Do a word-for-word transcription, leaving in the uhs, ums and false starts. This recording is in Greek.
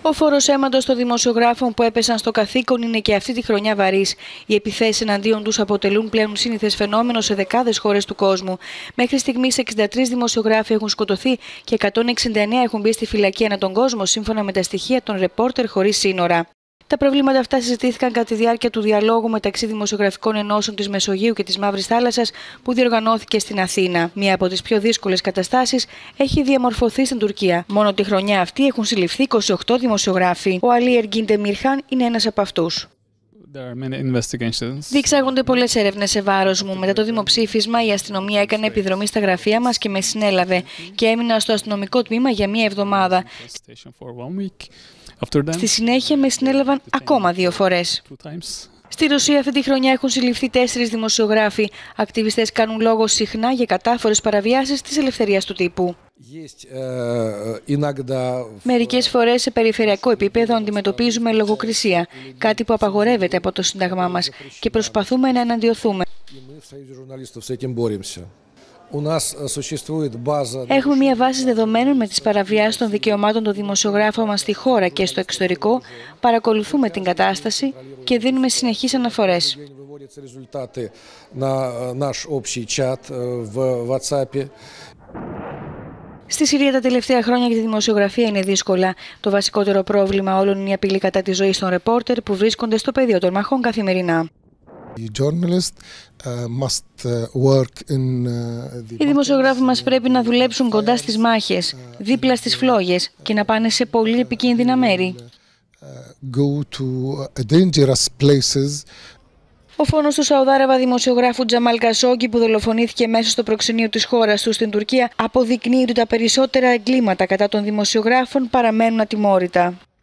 Ο φόρος αίματος των δημοσιογράφων που έπεσαν στο καθήκον είναι και αυτή τη χρονιά βαρύς. Οι επιθέσεις εναντίον τους αποτελούν πλέον σύνηθες φαινόμενο σε δεκάδες χώρες του κόσμου. Μέχρι στιγμής εξήντα τρεις δημοσιογράφοι έχουν σκοτωθεί και εκατόν εξήντα εννέα έχουν μπει στη φυλακή ανά τον κόσμο, σύμφωνα με τα στοιχεία των Ρεπόρτερ Χωρίς Σύνορα. Τα προβλήματα αυτά συζητήθηκαν κατά τη διάρκεια του διαλόγου μεταξύ δημοσιογραφικών ενώσεων της Μεσογείου και της Μαύρης Θάλασσας που διοργανώθηκε στην Αθήνα. Μία από τις πιο δύσκολες καταστάσεις έχει διαμορφωθεί στην Τουρκία. Μόνο τη χρονιά αυτή έχουν συλληφθεί είκοσι οκτώ δημοσιογράφοι. Ο Αλή Εργκίν Ντεμιρχάν είναι ένας από αυτούς. Διεξάγονται πολλές έρευνες σε βάρος μου. Μετά το δημοψήφισμα, η αστυνομία έκανε επιδρομή στα γραφεία μας και με συνέλαβε και έμεινα στο αστυνομικό τμήμα για μία εβδομάδα. Στη συνέχεια με συνέλαβαν ακόμα δύο φορές. Στη Ρωσία αυτή τη χρονιά έχουν συλληφθεί τέσσερις δημοσιογράφοι. Ακτιβιστές κάνουν λόγο συχνά για κατάφορες παραβιάσεις της ελευθερίας του τύπου. Μερικές φορές σε περιφερειακό επίπεδο αντιμετωπίζουμε λογοκρισία, κάτι που απαγορεύεται από το Σύνταγμά μας και προσπαθούμε να εναντιωθούμε. Έχουμε μια βάση δεδομένων με τις παραβιάσεις των δικαιωμάτων των δημοσιογράφων μας στη χώρα και στο εξωτερικό, παρακολουθούμε την κατάσταση και δίνουμε συνεχείς αναφορές. Στη Συρία τα τελευταία χρόνια για τη δημοσιογραφία είναι δύσκολα. Το βασικότερο πρόβλημα όλων είναι η απειλή κατά της ζωής των ρεπόρτερ που βρίσκονται στο πεδίο των μαχών καθημερινά. Οι δημοσιογράφοι μας πρέπει να δουλέψουν κοντά στις μάχες, δίπλα στις φλόγες και να πάνε σε πολύ επικίνδυνα μέρη. Ο φόνος του Σαουδάραβα δημοσιογράφου Τζαμάλ Κασόγκη που δολοφονήθηκε μέσα στο προξενείο της χώρας του στην Τουρκία αποδεικνύει ότι τα περισσότερα εγκλήματα κατά των δημοσιογράφων παραμένουν ατιμόρυτα.